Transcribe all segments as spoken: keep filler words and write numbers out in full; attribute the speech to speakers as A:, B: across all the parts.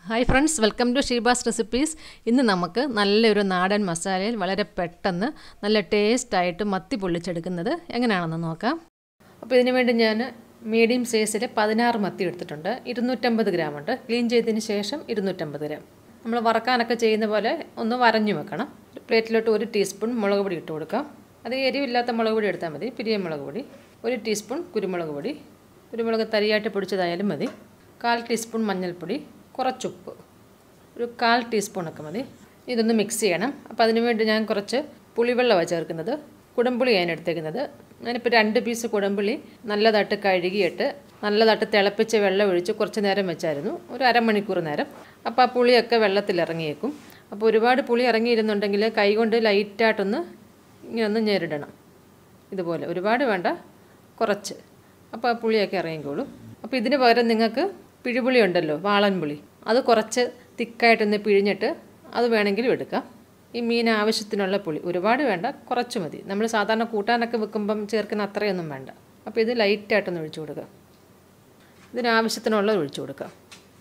A: Hi friends, welcome to Sheeba's recipes. ഇന്ന് നമുക്ക് നല്ലൊരു നാടൻ മസാലയിൽ വളരെ പെട്ടെന്ന് നല്ല ടേസ്റ്റ് ആയിട്ട് മത്തി പൊള്ളിച്ചെടുക്കുന്നത് എങ്ങനെയാണെന്ന് നോക്കാം. അപ്പോൾ ഇതിനു വേണ്ടി ഞാൻ മീഡിയം സൈസിലെ പതിനാറ് മത്തി എടുത്തിട്ടുണ്ട്. ഇരുന്നൂറ്റമ്പത് ഗ്രാം ഉണ്ട്. ക്ലീൻ ചെയ്തതിന് ശേഷം ഇരുന്നൂറ്റമ്പത് ഗ്രാം. നമ്മൾ വറക്കാനൊക്കെ ചെയ്യുന്ന പോലെ ഒന്ന് വരഞ്ഞു വെക്കണം. ഒരു പ്ലേറ്റിലോട്ട് ഒരു ടീസ്പൂൺ മുളക് പൊടി ഇട്ട് കൊടുക്കാം. അത് എരിവില്ലാത്ത മുളക് പൊടി എടുത്താൽ മതി. പിരിയ മുളക് പൊടി. ഒരു ടീസ്പൂൺ കുരുമുളക് പൊടി. കുരുമുളക് തരിയായിട്ട് പൊടിച്ചതായാലും മതി. കാൽ ടീസ്പൂൺ മഞ്ഞൾപ്പൊടി. കുറച്ചുപ്പ് ഒരു കാൽ ടീസ്പൂണൊക്കെ മതി. ഇതൊന്ന് മിക്സ് ചെയ്യണം. അപ്പോൾ അതിനു വേണ്ടി ഞാൻ കുറച്ച് പുളിവെള്ളമാണ് ചേർക്കുന്നത്. കുടംപുളി ഞാൻ എടുത്തേക്കുന്നത്. ഞാനിപ്പോൾ രണ്ട് പീസ് കുടംപുളി നല്ലതായിട്ട് കഴുകിയിട്ട് നല്ലതായിട്ട് തിളപ്പിച്ച് വെള്ളം ഒഴിച്ച് കുറച്ച് നേരം വെച്ചായിരുന്നു, ഒരു അരമണിക്കൂർ നേരം. അപ്പോൾ ആ പുളിയൊക്കെ വെള്ളത്തിൽ ഇറങ്ങിയേക്കും. അപ്പോൾ ഒരുപാട് പുളി ഇറങ്ങിയിരുന്നുണ്ടെങ്കിൽ കൈ കൊണ്ട് ലൈറ്റായിട്ടൊന്ന് ഇങ്ങനെ ഒന്ന് ഞെരിടണം. ഇതുപോലെ ഒരുപാട് വേണ്ട, കുറച്ച്. അപ്പോൾ ആ പുളിയൊക്കെ ഇറങ്ങിക്കോളും. അപ്പോൾ ഇതിന് പകരം നിങ്ങൾക്ക് പിഴിപുളി ഉണ്ടല്ലോ, വാളൻപുളി, അത് കുറച്ച് തിക്കായിട്ടൊന്ന് പിഴിഞ്ഞിട്ട് അത് വേണമെങ്കിലും എടുക്കാം. ഈ മീൻ ആവശ്യത്തിനുള്ള പുളി ഒരുപാട് വേണ്ട, കുറച്ച് മതി. നമ്മൾ സാധാരണ കൂട്ടാനൊക്കെ വെക്കുമ്പം ചേർക്കുന്ന അത്രയൊന്നും വേണ്ട. അപ്പോൾ ഇത് ലൈറ്റായിട്ടൊന്ന് ഒഴിച്ചു കൊടുക്കുക. ഇതിനാവശ്യത്തിനുള്ളത് ഒഴിച്ചു കൊടുക്കുക.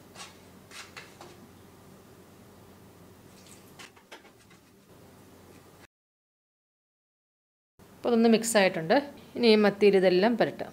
A: അപ്പോൾ അതൊന്ന് മിക്സ് ആയിട്ടുണ്ട്. ഇനി ഈ മത്തിയിൽ ഇതെല്ലാം പുരട്ടാം.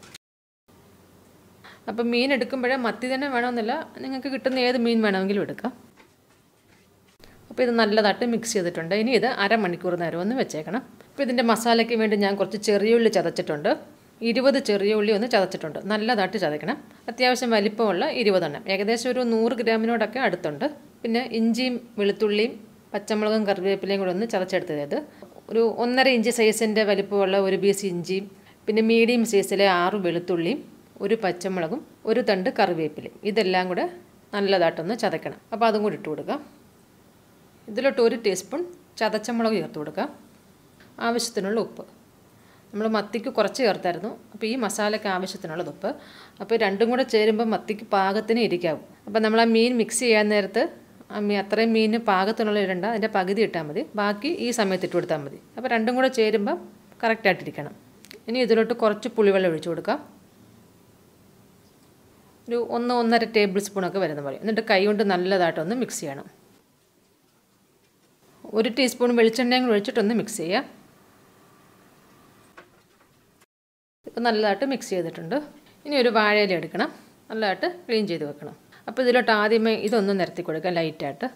A: അപ്പം മീൻ എടുക്കുമ്പോഴേ മത്തി തന്നെ വേണമെന്നില്ല, നിങ്ങൾക്ക് കിട്ടുന്ന ഏത് മീൻ വേണമെങ്കിലും എടുക്കാം. അപ്പോൾ ഇത് നല്ലതായിട്ട് മിക്സ് ചെയ്തിട്ടുണ്ട്. ഇനി ഇത് അരമണിക്കൂർ നേരം ഒന്ന് വെച്ചേക്കണം. അപ്പോൾ ഇതിൻ്റെ മസാലയ്ക്ക് വേണ്ടി ഞാൻ കുറച്ച് ചെറിയ ഉള്ളി ചതച്ചിട്ടുണ്ട്. ഇരുപത് ചെറിയ ഉള്ളി ഒന്ന് ചതച്ചിട്ടുണ്ട്. നല്ലതായിട്ട് ചതയ്ക്കണം. അത്യാവശ്യം വലിപ്പമുള്ള ഇരുപതെണ്ണം, ഏകദേശം ഒരു നൂറ് ഗ്രാമിനോടൊക്കെ അടുത്തുണ്ട്. പിന്നെ ഇഞ്ചിയും വെളുത്തുള്ളിയും പച്ചമുളകും കറിവേപ്പിലയും കൂടെ ഒന്ന് ചതച്ചെടുത്തത്. ഒരു ഒന്നര ഇഞ്ച് സൈസിൻ്റെ വലിപ്പമുള്ള ഒരു പീസ് ഇഞ്ചിയും, പിന്നെ മീഡിയം സൈസിലെ ആറ് വെളുത്തുള്ളിയും, ഒരു പച്ചമുളകും, ഒരു തണ്ട് കറിവേപ്പിലയും, ഇതെല്ലാം കൂടെ നല്ലതായിട്ടൊന്ന് ചതയ്ക്കണം. അപ്പോൾ അതും കൂടി ഇട്ട് കൊടുക്കാം. ഇതിലോട്ട് ഒരു ടീസ്പൂൺ ചതച്ചമുളക് ചേർത്ത് കൊടുക്കാം. ആവശ്യത്തിനുള്ള ഉപ്പ്. നമ്മൾ മത്തിക്ക് കുറച്ച് ചേർത്തായിരുന്നു, അപ്പോൾ ഈ മസാലയ്ക്ക് ആവശ്യത്തിനുള്ളത് ഉപ്പ്. അപ്പോൾ രണ്ടും കൂടെ ചേരുമ്പോൾ മത്തിക്ക് പാകത്തിന് ഇരിക്കാവും. അപ്പോൾ നമ്മൾ ആ മീൻ മിക്സ് ചെയ്യാൻ നേരത്ത് ആ മീൻ അത്രയും മീൻ പാകത്തിനുള്ള ഇടണ്ട, അതിൻ്റെ പകുതി ഇട്ടാൽ മതി. ബാക്കി ഈ സമയത്ത് ഇട്ട് കൊടുത്താൽ മതി. അപ്പോൾ രണ്ടും കൂടെ ചേരുമ്പോൾ കറക്റ്റായിട്ടിരിക്കണം. ഇനി ഇതിലോട്ട് കുറച്ച് പുളിവെള്ളം ഒഴിച്ചു കൊടുക്കാം. ഒരു ഒന്ന് ഒന്നര ടേബിൾ സ്പൂണൊക്കെ വരുന്ന പോലെ. എന്നിട്ട് കൈ കൊണ്ട് നല്ലതായിട്ടൊന്ന് മിക്സ് ചെയ്യണം. ഒരു ടീസ്പൂൺ വെളിച്ചെണ്ണയും കൂടി ഒഴിച്ചിട്ടൊന്ന് മിക്സ് ചെയ്യാം. ഇപ്പോൾ നല്ലതായിട്ട് മിക്സ് ചെയ്തിട്ടുണ്ട്. ഇനി ഒരു വാഴയില എടുക്കണം, നല്ലതായിട്ട് ക്ലീൻ ചെയ്ത് വെക്കണം. അപ്പോൾ ഇതിലോട്ട് ആദ്യമേ ഇതൊന്ന് നിരത്തി കൊടുക്കാം ലൈറ്റായിട്ട്.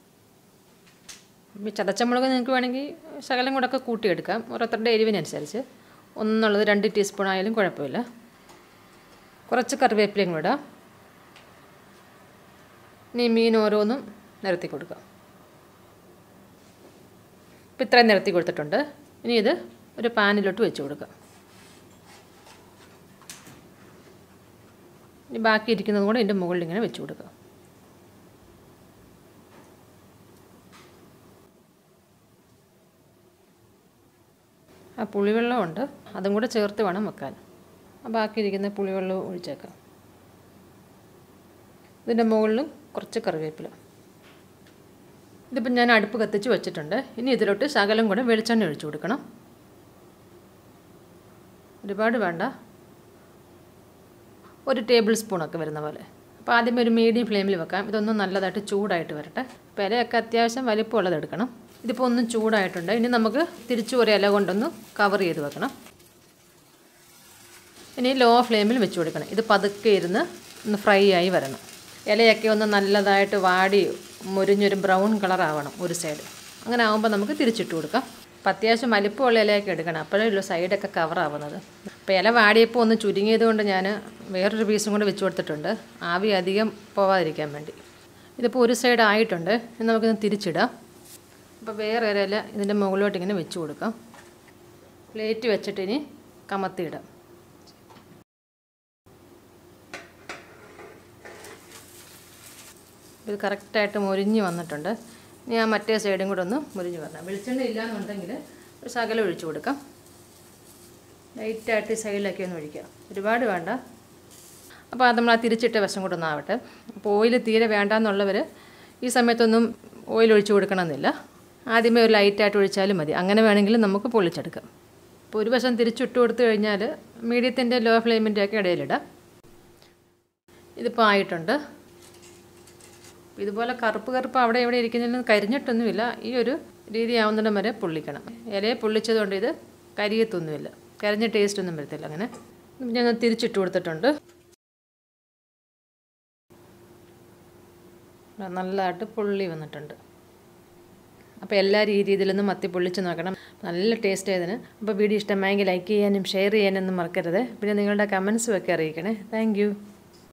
A: ചതച്ചമുളക് നിങ്ങൾക്ക് വേണമെങ്കിൽ ശകലം കൂടെ ഒക്കെ കൂട്ടിയെടുക്കാം, ഓരോരുത്തരുടെ എരിവിനനുസരിച്ച്. ഒന്നുള്ളത് രണ്ട് ടീസ്പൂൺ ആയാലും കുഴപ്പമില്ല. കുറച്ച് കറിവേപ്പിലയും കൂടെ ഇടാം. ഇനി മീൻ ഓരോന്നും നിരത്തി കൊടുക്കാം. ഇപ്പം ഇത്രയും നിരത്തി കൊടുത്തിട്ടുണ്ട്. ഇനി ഇത് ഒരു പാനിലോട്ട് വെച്ച് കൊടുക്കാം. ഇനി ബാക്കി ഇരിക്കുന്നതും കൂടെ ഇതിൻ്റെ മുകളിൽ ഇങ്ങനെ വെച്ച് കൊടുക്കാം. ആ പുളിവെള്ളമുണ്ട്, അതും കൂടെ ചേർത്ത് വേണം വെക്കാൻ. ബാക്കിയിരിക്കുന്ന പുളിവെള്ളം ഒഴിച്ചേക്കാം. ഇതിൻ്റെ മുകളിലും കുറച്ച് കറിവേപ്പില. ഇതിപ്പോൾ ഞാൻ അടുപ്പ് കത്തിച്ച് വെച്ചിട്ടുണ്ട്. ഇനി ഇതിലോട്ട് ശകലം കൂടെ വെളിച്ചെണ്ണ ഒഴിച്ചു കൊടുക്കണം. ഒരുപാട് വേണ്ട, ഒരു ടേബിൾ സ്പൂണൊക്കെ വരുന്ന പോലെ. അപ്പോൾ ആദ്യമേ ഒരു മീഡിയം ഫ്ലെയിമിൽ വെക്കാം. ഇതൊന്നും നല്ലതായിട്ട് ചൂടായിട്ട് വരട്ടെ. അപ്പോൾ ഇലയൊക്കെ അത്യാവശ്യം വലിപ്പമുള്ളത് എടുക്കണം. ഇതിപ്പോൾ ഒന്നും ചൂടായിട്ടുണ്ട്. ഇനി നമുക്ക് തിരിച്ചു ഒരു ഇല കൊണ്ടൊന്ന് കവർ ചെയ്ത് വെക്കണം. ഇനി ലോ ഫ്ലെയിമിൽ വെച്ച് കൊടുക്കണം. ഇത് പതുക്കെ ഇരുന്ന് ഒന്ന് ഫ്രൈ ആയി വരണം. ഇലയൊക്കെ ഒന്ന് നല്ലതായിട്ട് വാടി മുരിഞ്ഞൊരു ബ്രൗൺ കളറാവണം ഒരു സൈഡ്. അങ്ങനെ ആകുമ്പോൾ നമുക്ക് തിരിച്ചിട്ട് കൊടുക്കാം. അപ്പോൾ അത്യാവശ്യം വലിപ്പമുള്ള ഇലയൊക്കെ എടുക്കണം, അപ്പോഴേ ഉള്ളൂ സൈഡൊക്കെ കവറാവുന്നത്. അപ്പോൾ ഇല വാടിയപ്പോൾ ഒന്ന് ചുരുങ്ങിയത് കൊണ്ട് ഞാൻ വേറൊരു പീസും കൂടെ വെച്ച് കൊടുത്തിട്ടുണ്ട്, ആവി അധികം പോവാതിരിക്കാൻ വേണ്ടി. ഇതിപ്പോൾ ഒരു സൈഡ് ആയിട്ടുണ്ട്. ഇനി നമുക്കിത് തിരിച്ചിടാം. അപ്പോൾ വേറെ ഒരു ഇല ഇതിൻ്റെ മുകളിലോട്ട് ഇങ്ങനെ വെച്ച് കൊടുക്കാം. പ്ലേറ്റ് വെച്ചിട്ട് ഇനി കമത്തിയിടാം. ഇത് കറക്റ്റായിട്ട് മുരിഞ്ഞ് വന്നിട്ടുണ്ട്. ഇനി ആ മറ്റേ സൈഡും കൂടെ ഒന്ന് മുരിഞ്ഞ് വരണം. വെളിച്ചെണ്ണ ഇല്ലയെന്നുണ്ടെങ്കിൽ ഒരു ശകലം ഒഴിച്ചു കൊടുക്കാം. ലൈറ്റായിട്ട് സൈഡിലൊക്കെ ഒന്ന് ഒഴിക്കാം, ഒരുപാട് വേണ്ട. അപ്പോൾ അത് നമ്മൾ ആ തിരിച്ചിട്ട വശം കൂടെ ഒന്ന് ആവട്ടെ. അപ്പോൾ ഓയിൽ തീരെ വേണ്ടാന്നുള്ളവർ ഈ സമയത്തൊന്നും ഓയിൽ ഒഴിച്ചു കൊടുക്കണമെന്നില്ല. ആദ്യമേ ഒരു ലൈറ്റായിട്ട് ഒഴിച്ചാലും മതി. അങ്ങനെ വേണമെങ്കിൽ നമുക്ക് പൊള്ളിച്ചെടുക്കാം. അപ്പോൾ ഒരു വശം തിരിച്ചിട്ട് കൊടുത്തു കഴിഞ്ഞാൽ മീഡിയത്തിൻ്റെ ലോ ഫ്ലെയിമിൻ്റെ ഒക്കെ ഇടയിലിടാം. ഇതിപ്പോൾ ആയിട്ടുണ്ട്. ഇതുപോലെ കറുപ്പ് കറുപ്പ് അവിടെ ഇവിടെ ഇരിക്കുന്നതിൽ കരിഞ്ഞിട്ടൊന്നുമില്ല. ഈ ഒരു രീതി ആവുന്നിടം വരെ പൊള്ളിക്കണം. ഇലയെ പൊള്ളിച്ചതുകൊണ്ട് ഇത് കരിയത്തൊന്നുമില്ല, കരിഞ്ഞ ടേസ്റ്റ് ഒന്നും വരത്തില്ല. അങ്ങനെ ഞാൻ തിരിച്ചിട്ട് കൊടുത്തിട്ടുണ്ട്. നല്ലതായിട്ട് പൊള്ളി വന്നിട്ടുണ്ട്. അപ്പോൾ എല്ലാ രീതിയിൽ നിന്ന് മത്തി പൊള്ളിച്ച് നോക്കണം, നല്ല ടേസ്റ്റ് ആയതിന്. അപ്പോൾ വീഡിയോ ഇഷ്ടമായെങ്കിൽ ലൈക്ക് ചെയ്യാനും ഷെയർ ചെയ്യാനൊന്നും മറക്കരുത്. പിന്നെ നിങ്ങളുടെ കമൻസും ഒക്കെ അറിയിക്കണേ. Thank you.